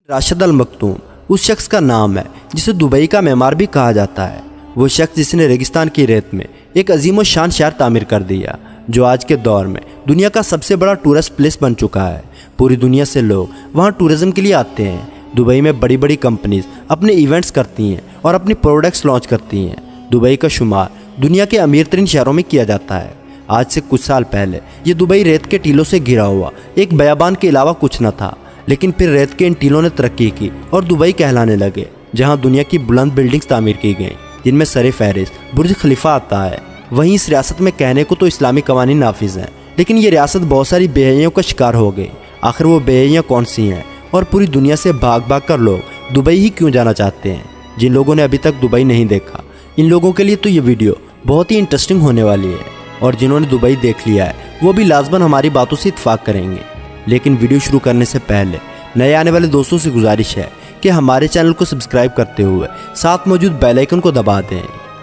राशिद अल मखतूम उस शख्स का नाम है जिसे दुबई का मेमार भी कहा जाता है। वो शख्स जिसने रेगिस्तान की रेत में एक अजीम शान शहर तामीर कर दिया, जो आज के दौर में दुनिया का सबसे बड़ा टूरिस्ट प्लेस बन चुका है। पूरी दुनिया से लोग वहाँ टूरिज्म के लिए आते हैं। दुबई में बड़ी बड़ी कंपनीज अपने इवेंट्स करती हैं और अपनी प्रोडक्ट्स लॉन्च करती हैं। दुबई का शुमार दुनिया के अमीर तरीन शहरों में किया जाता है। आज से कुछ साल पहले ये दुबई रेत के टीलों से घिरा हुआ एक बयाबान के अलावा कुछ न था, लेकिन फिर रेत के इन टीलों ने तरक्की की और दुबई कहलाने लगे, जहां दुनिया की बुलंद बिल्डिंग्स तामीर की गईं, जिनमें सरे फहरिस्त बुर्ज खलीफा आता है। वहीं इस रियासत में कहने को तो इस्लामी कवानीन नाफिज हैं, लेकिन ये रियासत बहुत सारी बेहयाइयों का शिकार हो गई। आखिर वो बेहयाइयाँ कौन सी हैं और पूरी दुनिया से भाग भाग कर लोग दुबई ही क्यों जाना चाहते हैं? जिन लोगों ने अभी तक दुबई नहीं देखा, इन लोगों के लिए तो ये वीडियो बहुत ही इंटरेस्टिंग होने वाली है, और जिन्होंने दुबई देख लिया है वो भी लाजमन हमारी बातों से इत्फाक करेंगे। लेकिन वीडियो शुरू करने से पहले नए आने वाले दोस्तों से गुजारिश है कि हमारे चैनल को सब्सक्राइब करते हुए साथ मौजूद बेल आइकन को दबा दें।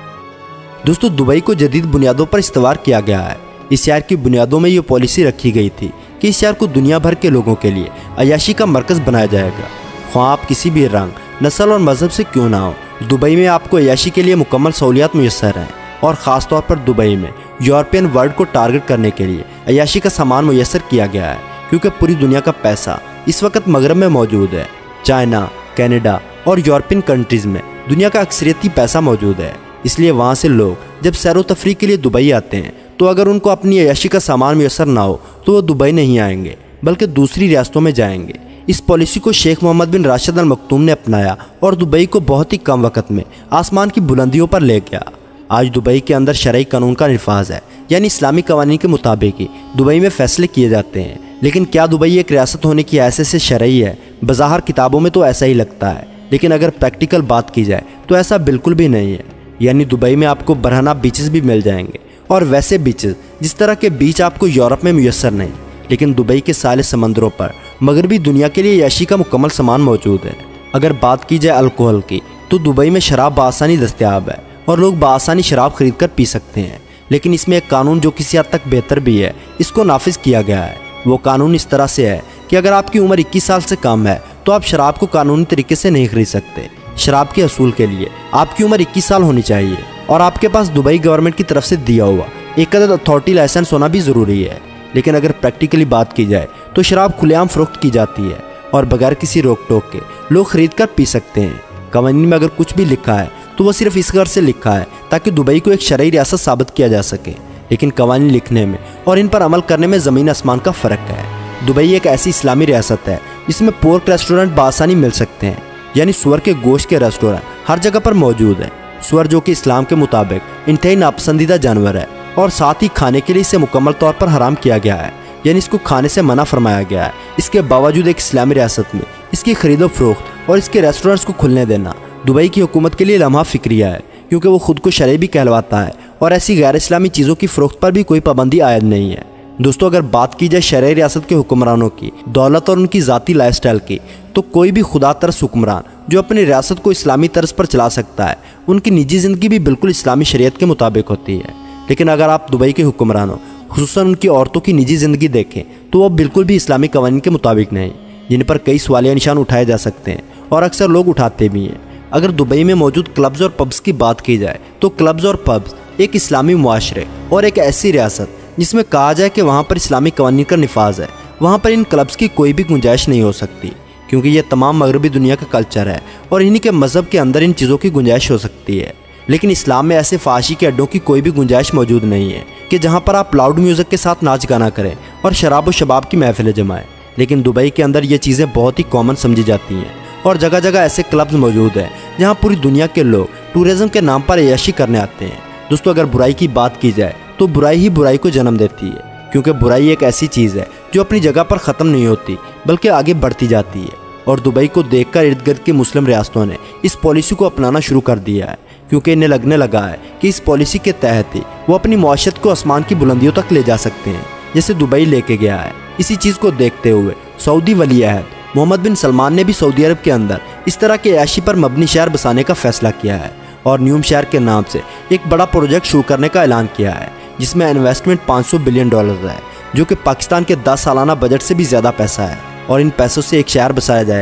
दोस्तों, दुबई को जदीद बुनियादों पर इस्तवार किया गया है। इस शहर की बुनियादों में ये पॉलिसी रखी गई थी कि इस शहर को दुनिया भर के लोगों के लिए अयाशी का मरकज़ बनाया जाएगा। ख्वाह आप किसी भी रंग, नस्ल और मजहब से क्यों ना हो, दुबई में आपको अयाशी के लिए मुकम्मल सहूलियात मुयस्सर हैं। और ख़ास तौर पर दुबई में यूरोपियन वर्ल्ड को टारगेट करने के लिए अयाशी का सामान मुयस्सर किया गया है, क्योंकि पूरी दुनिया का पैसा इस वक्त मगरब में मौजूद है। चाइना, कनाडा और यूरोपियन कंट्रीज़ में दुनिया का अक्सरियती पैसा मौजूद है। इसलिए वहाँ से लोग जब सैर व तफरीह के लिए दुबई आते हैं, तो अगर उनको अपनी अयाशी का सामान मुयस्सर ना हो तो वो दुबई नहीं आएंगे, बल्कि दूसरी रियासतों में जाएंगे। इस पॉलिसी को शेख मोहम्मद बिन राशिद अल मखतूम ने अपनाया और दुबई को बहुत ही कम वक्त में आसमान की बुलंदियों पर ले गया। आज दुबई के अंदर शरई कानून का निफाज है, यानी इस्लामी कवानीन के मुताबिक ही दुबई में फ़ैसले किए जाते हैं। लेकिन क्या दुबई एक रियासत होने की हैसियत से शरई है? बज़ाहिर किताबों में तो ऐसा ही लगता है, लेकिन अगर प्रैक्टिकल बात की जाए तो ऐसा बिल्कुल भी नहीं है। यानी दुबई में आपको बरहना बीचेस भी मिल जाएंगे, और वैसे बीचेस जिस तरह के बीच आपको यूरोप में मुयस्सर नहीं। लेकिन दुबई के साले समंदरों पर मगरबी दुनिया के लिए याशी का मुकम्मल सामान मौजूद है। अगर बात की जाए अल्कोहल की, तो दुबई में शराब बआसानी दस्तयाब है और लोग बआसानी शराब खरीद कर पी सकते हैं। लेकिन इसमें एक कानून जो किसी हद तक बेहतर भी है, इसको नाफिज किया गया है। वो कानून इस तरह से है कि अगर आपकी उम्र 21 साल से कम है तो आप शराब को कानूनी तरीके से नहीं खरीद सकते। शराब के असूल के लिए आपकी उम्र 21 साल होनी चाहिए और आपके पास दुबई गवर्नमेंट की तरफ से दिया हुआ एक अदद अथॉरिटी लाइसेंस होना भी ज़रूरी है। लेकिन अगर प्रैक्टिकली बात की जाए तो शराब खुलेआम फ़रोख्त की जाती है और बगैर किसी रोक टोक के लोग खरीद कर पी सकते हैं। कवानीन में अगर कुछ भी लिखा है तो वो सिर्फ इस गर्ज से लिखा है ताकि दुबई को एक शरई रियासत साबित किया जा सके। लेकिन कवानीन लिखने में और इन पर अमल करने में ज़मीन आसमान का फ़र्क है। दुबई एक ऐसी इस्लामी रियासत है जिसमें पोर्क रेस्टोरेंट बआसानी मिल सकते हैं, यानी सुअर के गोश्त के रेस्टोरेंट हर जगह पर मौजूद है। सुअर जो कि इस्लाम के मुताबिक इंतहाई नापसंदीदा जानवर है और साथ ही खाने के लिए इसे मुकम्मल तौर पर हराम किया गया है, यानी इसको खाने से मना फरमाया गया है। इसके बावजूद एक इस्लामी रियासत में इसकी खरीदो फरोख्त और इसके रेस्टोरेंट्स को खुलने देना दुबई की हुकूमत के लिए लम्हा फिक्रिया है, क्योंकि वो खुद को शरई भी कहलवाता है और ऐसी गैर इस्लामी चीज़ों की फ़रोख्त पर भी कोई पाबंदी आयद नहीं है। दोस्तों, अगर बात की जाए शरई रियासत के हुक्मरानों की दौलत और उनकी ज़ाती लाइफस्टाइल की, तो कोई भी खुदा तरस हुक्मरान जो अपनी रियासत को इस्लामी तर्ज पर चला सकता है, उनकी निजी ज़िंदगी भी बिल्कुल इस्लामी शरीयत के मुताबिक होती है। लेकिन अगर आप दुबई के हुक्मरानों, खुसूसन उनकी औरतों की निजी ज़िंदगी देखें, तो वह बिल्कुल भी इस्लामी कवानीन के मुताबिक नहीं, जिन पर कई सवालिया निशान उठाए जा सकते हैं और अक्सर लोग उठाते भी हैं। अगर दुबई में मौजूद क्लब्स और पब्स की बात की जाए तो क्लब्स और पब्स एक इस्लामी मुआशरे और एक ऐसी रियासत जिसमें कहा जाए कि वहाँ पर इस्लामी कवानीन का निफाज है, वहाँ पर इन क्लब्स की कोई भी गुंजाइश नहीं हो सकती, क्योंकि ये तमाम मगरबी दुनिया का कल्चर है और इन्हीं के मज़हब के अंदर इन चीज़ों की गुंजाइश हो सकती है। लेकिन इस्लाम में ऐसे फाशी के अड्डों की कोई भी गुंजाइश मौजूद नहीं है कि जहाँ पर आप लाउड म्यूज़िक के साथ नाच गाना करें और शराब व शबाब की महफिलें जमाएं। लेकिन दुबई के अंदर ये चीज़ें बहुत ही कॉमन समझी जाती हैं और जगह जगह ऐसे क्लब्स मौजूद हैं जहाँ पूरी दुनिया के लोग टूरिज़्म के नाम पर अय्याशी करने आते हैं। दोस्तों, अगर बुराई की बात की जाए तो बुराई ही बुराई को जन्म देती है, क्योंकि बुराई एक ऐसी चीज़ है जो अपनी जगह पर ख़त्म नहीं होती बल्कि आगे बढ़ती जाती है। और दुबई को देखकर इर्द गिर्द की मुस्लिम रियासतों ने इस पॉलिसी को अपनाना शुरू कर दिया है, क्योंकि इन्हें लगने लगा है कि इस पॉलिसी के तहत ही वो अपनी मौशत को आसमान की बुलंदियों तक ले जा सकते हैं, जैसे दुबई लेके गया है। इसी चीज़ को देखते हुए सऊदी वली अहद मोहम्मद बिन सलमान ने भी सऊदी अरब के अंदर इस तरह के अयाशी पर मबनी शहर बसाने का फैसला किया है और न्यूम शहर के नाम से एक बड़ा प्रोजेक्ट शुरू करने का ऐलान किया है, जिसमें इन्वेस्टमेंट $500 बिलियन है, जो कि पाकिस्तान के 10 सालाना बजट से भी ज़्यादा पैसा है। और इन पैसों से एक शहर बसाया जाएगा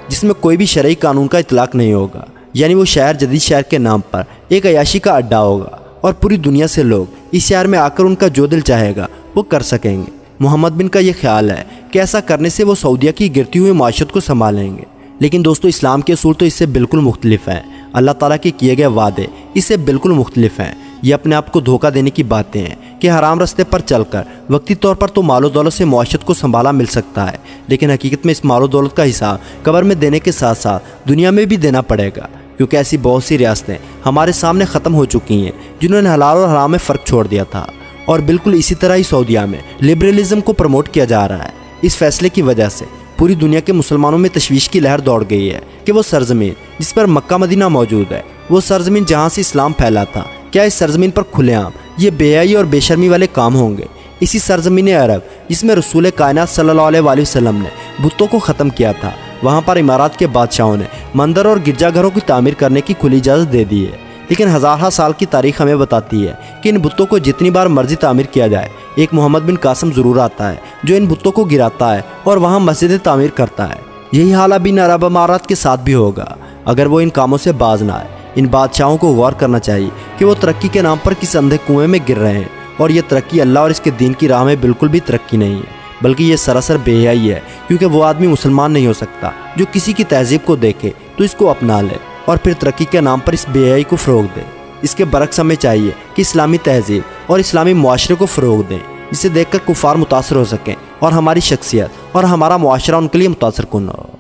जिसमें कोई भी शरई कानून का इतलाक नहीं होगा, यानी वो शहर जदीद शहर के नाम पर एक अयाशी का अड्डा होगा और पूरी दुनिया से लोग इस शहर में आकर उनका जो दिल चाहेगा वो कर सकेंगे। मोहम्मद बिन का ये ख्याल है कि ऐसा करने से वो सऊदीया की गिरती हुई माशरत को संभालेंगे। लेकिन दोस्तों, इस्लाम के असूल तो इससे बिल्कुल मुख्तलिफ हैं। अल्लाह ताला के किए गए वादे इससे बिल्कुल मुख्तलिफ हैं। ये अपने आप को धोखा देने की बातें हैं कि हराम रास्ते पर चलकर वक्ती तौर पर तो मालो दौलत से मुआशरत को संभाला मिल सकता है, लेकिन हकीकत में इस मालो दौलत का हिसाब कब्र में देने के साथ साथ दुनिया में भी देना पड़ेगा, क्योंकि ऐसी बहुत सी रियासतें हमारे सामने ख़त्म हो चुकी हैं जिन्होंने हलाल और हराम में फ़र्क छोड़ दिया था। और बिल्कुल इसी तरह ही सऊदीया में लिबरलिज्म को प्रमोट किया जा रहा है। इस फैसले की वजह से पूरी दुनिया के मुसलमानों में तशवीश की लहर दौड़ गई है कि वो सरजमीन जिस पर मक्का मदीना मौजूद है, वो सरजमीन जहाँ से इस्लाम फैला था, क्या इस सरजमीन पर खुलेआम ये बेहयाई और बेशर्मी वाले काम होंगे? इसी सरजमीन अरब जिसमें रसूल कायनात सल्लल्लाहु अलैहि वसल्लम ने बुतों को ख़त्म किया था, वहाँ पर इमारात के बादशाहों ने मंदिर और गिरजाघरों की तामीर करने की खुली इजाज़त दे दी है। लेकिन हज़ार साल की तारीख हमें बताती है कि इन बुतों को जितनी बार मर्जी तामीर किया जाए, एक मोहम्मद बिन कासिम ज़रूर आता है जो इन बुतों को गिराता है और वहाँ मस्जिदें तामीर करता है। यही हाल अब इन अरब इमारात के साथ भी होगा अगर वो इन कामों से बाज ना आए। इन बादशाहों को गौर करना चाहिए कि वो तरक्की के नाम पर किस अंधे कुएं में गिर रहे हैं, और ये तरक्की अल्लाह और इसके दीन की राह में बिल्कुल भी तरक्की नहीं है, बल्कि ये सरासर बेहयाई है। क्योंकि वो आदमी मुसलमान नहीं हो सकता जो किसी की तहजीब को देखे तो इसको अपना ले और फिर तरक्की के नाम पर इस बेहयाई को फ़रोग दे। इसके बरक्स हमें चाहिए कि इस्लामी तहजीब और इस्लामी मुआशरे को फ़रोग दें, जिसे देखकर कुफार मुतासर हो सकें और हमारी शख्सियत और हमारा मुआशरा उनके लिए मुतासर कुन हो।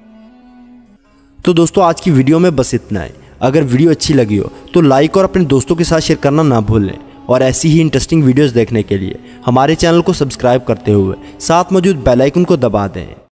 तो दोस्तों, आज की वीडियो में बस इतना है। अगर वीडियो अच्छी लगी हो तो लाइक और अपने दोस्तों के साथ शेयर करना ना भूलें, और ऐसी ही इंटरेस्टिंग वीडियोस देखने के लिए हमारे चैनल को सब्सक्राइब करते हुए साथ मौजूद बेल आइकन को दबा दें।